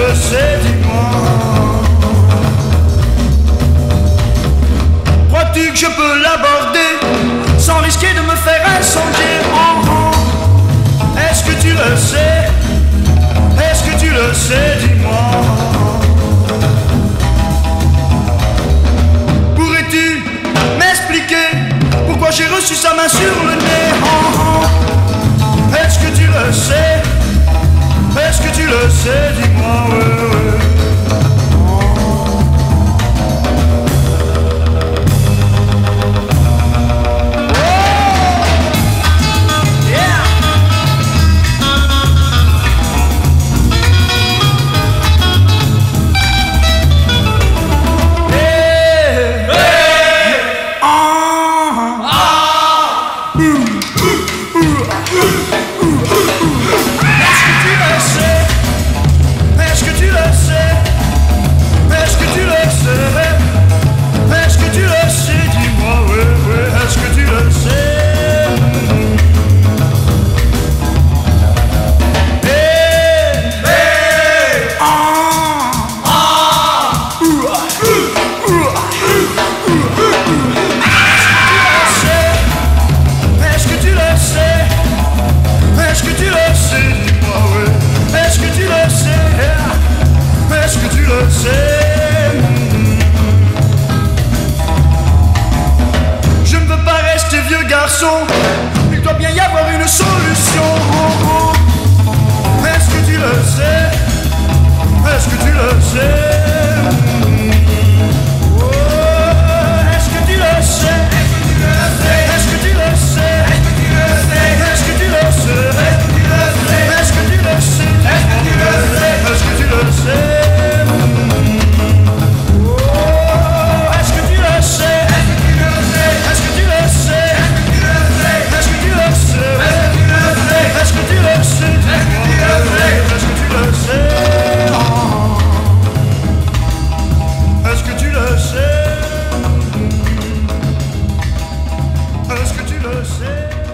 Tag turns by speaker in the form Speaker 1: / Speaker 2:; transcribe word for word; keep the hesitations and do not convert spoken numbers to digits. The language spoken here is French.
Speaker 1: le sais, dis-moi. Crois-tu que je peux l'aborder sans risquer de me faire incendier? Oh, oh. Est-ce que tu le sais? Est-ce que tu le sais, dis-moi? Pourrais-tu m'expliquer pourquoi j'ai reçu sa main sur le nez? Oh, oh. Est-ce que tu le sais? Est-ce que tu le sais, dis-moi? Ouais, ouais. Je ne veux pas rester vieux garçon, il doit bien y avoir une solution. Oh, oh. Est-ce que tu le sais? Est-ce que tu le sais? Oh, est-ce que tu le sais? Est-ce que tu le sais? Est-ce que tu le sais? Est-ce que tu le sais? Est-ce que tu le sais? Est-ce que tu le sais? Est-ce que tu le sais?